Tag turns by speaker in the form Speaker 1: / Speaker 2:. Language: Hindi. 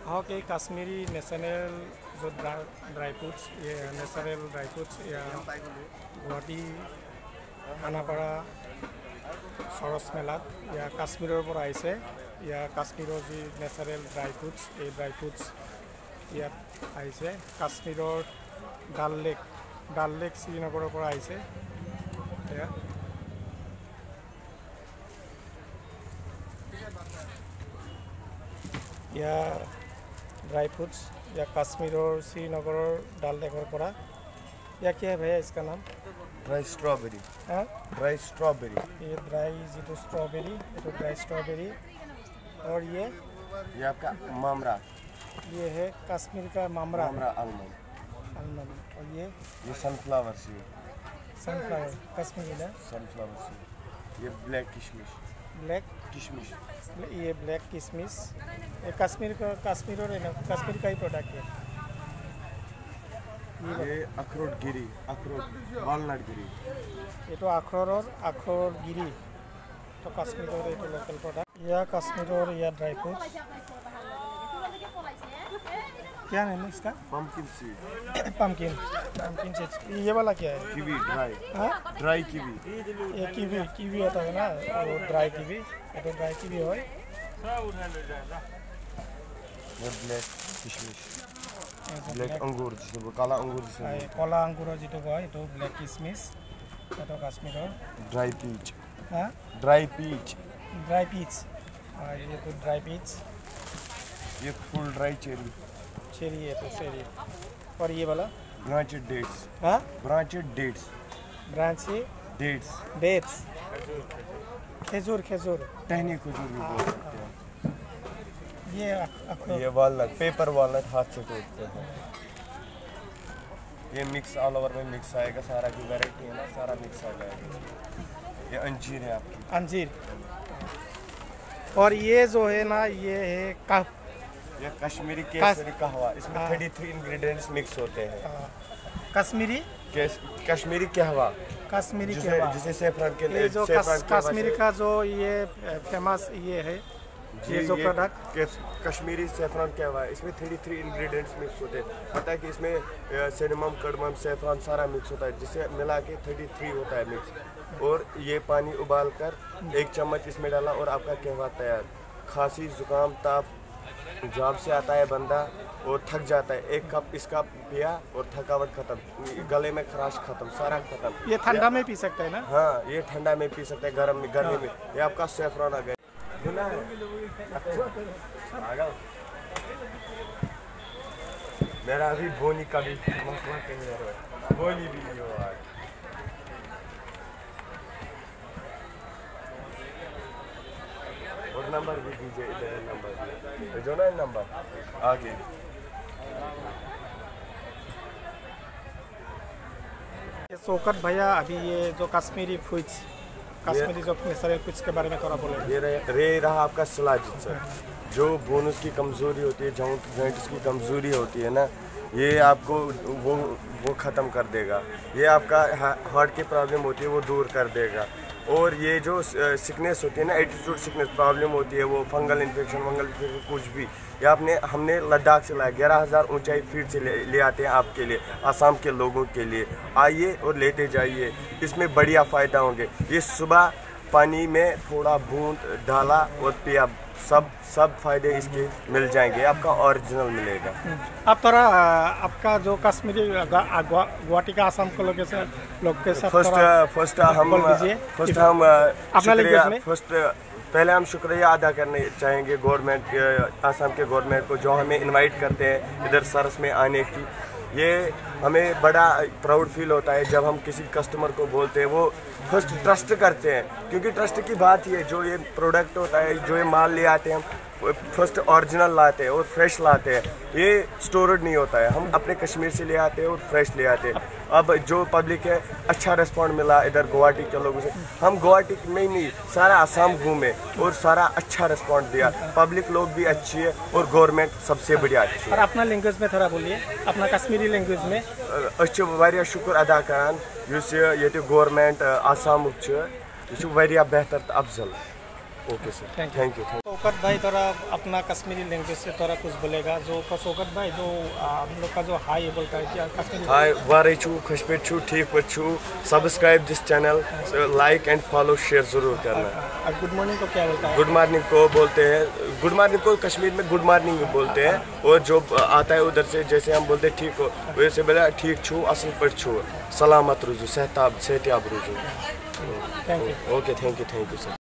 Speaker 1: कहो कि कश्मीरी नेशनल जो ड्राई फ्रूट्स ये नेचुरल ड्राई फ्रूट्स या गुवाहाटी खानापारा सरस मेलात या काश्मीर पर आइसे या काश्मीर जी नेचुरल ड्राई फ्रूट्स ये ड्राई फ्रूट्स इतना आइसे काश्मीर डाल लेक श्रीनगर पर आइसे या ड्राई फ्रूट्स या कश्मीर और श्रीनगर डाल लेकर पड़ा या क्या है भैया इसका नाम?
Speaker 2: Dry strawberry. हाँ, ड्राई स्ट्रॉबेरी।
Speaker 1: ये ड्राई जी स्ट्रॉबेरी, ये तो ड्राई स्ट्रॉबेरी। और ये
Speaker 2: आपका मामरा,
Speaker 1: ये है कश्मीर का मामरा
Speaker 2: आलमंड।
Speaker 1: और ये
Speaker 2: सनफ्लावर सीड,
Speaker 1: सनफ्लावर कश्मीरी ना
Speaker 2: सनफ्लावर सीड। ये ब्लैक किशमिश,
Speaker 1: ये ब्लैक किशमिश ये कश्मीर का ही प्रोडक्ट है।
Speaker 2: ये अखरोट गिरी, वालनट गिरी।
Speaker 1: ये तो अखरोट गिरी तो कश्मीर और ये तो लोकल प्रोडक्ट। यह कश्मीर और यह ड्राई फ्रूट्स क्या नाम है इसका?
Speaker 2: Pumpkin seed.
Speaker 1: Pumpkin seed. ये वाला क्या है?
Speaker 2: Kiwi dry.
Speaker 1: हाँ,
Speaker 2: ड्राई कीवी।
Speaker 1: ये कीवी होता है ना, वो ड्राई कीवी। ये तो ड्राई कीवी है।
Speaker 2: ये ब्लैक किशमिश, ब्लैक अंगूर जिसे वो काला अंगूर जिसे
Speaker 1: काला अंगूर जी तो है तो ब्लैक किशमिश। ये तो कश्मीर और
Speaker 2: ड्राई पीच।
Speaker 1: हाँ,
Speaker 2: ड्राई पीच।
Speaker 1: ये तो ड्राई पीच।
Speaker 2: ये फुल ड्राई चेरी
Speaker 1: है तो चेरी। और ये वाला
Speaker 2: ब्रांचेड डेट्स।
Speaker 1: हाँ,
Speaker 2: ब्रांचेड डेट्स।
Speaker 1: डेट्स खजूर
Speaker 2: टहनी खजूर भी बोल सकते हैं।
Speaker 1: ये
Speaker 2: वालनट, पेपर वालनट हाथ से तोड़ते हैं। ये मिक्स ऑल ओवर में मिक्स आएगा, सारा की वैरायटी है ना, सारा मिक्स आ जाएगा। ये अंजीर है आपकी,
Speaker 1: अंजीर। और ये जो है ना ये है कफ,
Speaker 2: ये कश्मीरी केसरी कहवा। इसमें 33 इंग्रेडिएंट्स मिक्स होते हैं।
Speaker 1: कश्मीरी
Speaker 2: कहवा, जिसे सेफ्रॉन के
Speaker 1: लिए जो कश्मीरी का जो ये फेमस ये है ये जो प्रोडक्ट
Speaker 2: कश्मीरी सेफ्रॉन कहवा है। इसमें 33 इंग्रेडिएंट्स मिक्स होते हैं। पता है कि इसमें सिनेमम, कड़मम, सेफ्रॉन सारा मिक्स होता है, जिसे मिला के 33 होता है मिक्स। और ये पानी उबाल कर 1 चम्मच इसमें डाला और आपका कहवा तैयार। खांसी, जुकाम, ताप जॉब से आता है बंदा और थक जाता है, 1 कप इसका पिया और थकावट खत्म, गले में खराश खत्म, सारा खत्म।
Speaker 1: ये ठंडा में पी सकते हैं ना?
Speaker 2: हाँ, ये ठंडा में पी सकते हैं, गर्मी में। ये आपका सेफ्रॉन आ गया। मेरा अभी बोनी का भी मसला कहीं है, बोनी भी नहीं हुआ। और नंबर भी दीजिए, इधर नंबर जो ना, नंबर आगे।
Speaker 1: शौकत भैया अभी ये जो कश्मीरी फ्रूट्स, कश्मीरी जो नेचुरल फ्रूट्स के बारे में थोड़ा बोले।
Speaker 2: ये रहा आपका सलाजिद सर। जो बोनस की कमज़ोरी होती है, जॉइंट्स की कमज़ोरी होती है ना, ये आपको वो ख़त्म कर देगा। ये आपका हार्ट की प्रॉब्लम होती है वो दूर कर देगा। और ये जो सिकनेस होती है ना, एटीट्यूड सिकनेस प्रॉब्लम होती है, वो फंगल इन्फेक्शन कुछ भी, ये हमने लद्दाख से लाया। 11,000 ऊंचाई फीट से ले आते हैं आपके लिए, आसाम के लोगों के लिए। आइए और लेते जाइए, इसमें बढ़िया फ़ायदा होंगे। ये सुबह पानी में थोड़ा बूंद डाला और पिया, सब फायदे इसके मिल जाएंगे, आपका ओरिजिनल मिलेगा।
Speaker 1: अब थोड़ा आपका जो कश्मीरी गुवाहाटी का आसाम को
Speaker 2: पहले हम शुक्रिया अदा करने चाहेंगे गवर्नमेंट, आसाम के गवर्नमेंट को, जो हमें इनवाइट करते हैं इधर सरस में आने की। ये हमें बड़ा प्राउड फील होता है जब हम किसी कस्टमर को बोलते हैं, वो फर्स्ट ट्रस्ट करते हैं, क्योंकि ट्रस्ट की बात ही है। जो ये प्रोडक्ट होता है, जो ये माल ले आते हैं हम, फर्स्ट ओरिजिनल लाते हैं और फ्रेश लाते हैं। ये स्टोर्ड नहीं होता है, हम अपने कश्मीर से ले आते हैं और फ्रेश ले आते हैं। अब जो पब्लिक है, अच्छा रिस्पॉन्ड मिला इधर गुवाहाटी के लोगों से। हम गुवाहाटी में ही नहीं, सारा आसाम घूमे और सारा अच्छा रिस्पॉन्ड दिया। पब्लिक लोग भी अच्छी है और गवर्नमेंट सबसे बढ़िया अच्छी है।
Speaker 1: और अपना लैंग्वेज में थोड़ा बोलिए, अपना कश्मीरी लैंग्वेज में।
Speaker 2: वारिया शुक्र अदा करान, गवर्नमेंट आसाम यह वारिया बेहतर तो Afzal. Okay sir,
Speaker 1: thank
Speaker 2: you.
Speaker 1: Shaukat भाई थोड़ा अपना कश्मीरी लैंग्वेज से थोड़ा कुछ बोलेगा जो शौकत भाई जो हम लोग का जो हाई बोलता है क्या कश्मीरी?
Speaker 2: हाय वारे छू खुशपेट छू ठीक पर छू subscribe this channel, like and follow share जरूर करना।
Speaker 1: और गुड मॉर्निंग को क्या बोलता है?
Speaker 2: गुड मॉर्निंग को बोलते हैं, गुड मॉर्निंग को कश्मीर में गुड मॉर्निंग बोलते हैं, और जो आता है उधर से जैसे हम बोलते हैं ठीक हो वैसे बोला ठीक छू असल पर छू सलामत रुजू सेहताब सेहतियाब रुजू।
Speaker 1: Thank you.
Speaker 2: Okay thank you sir.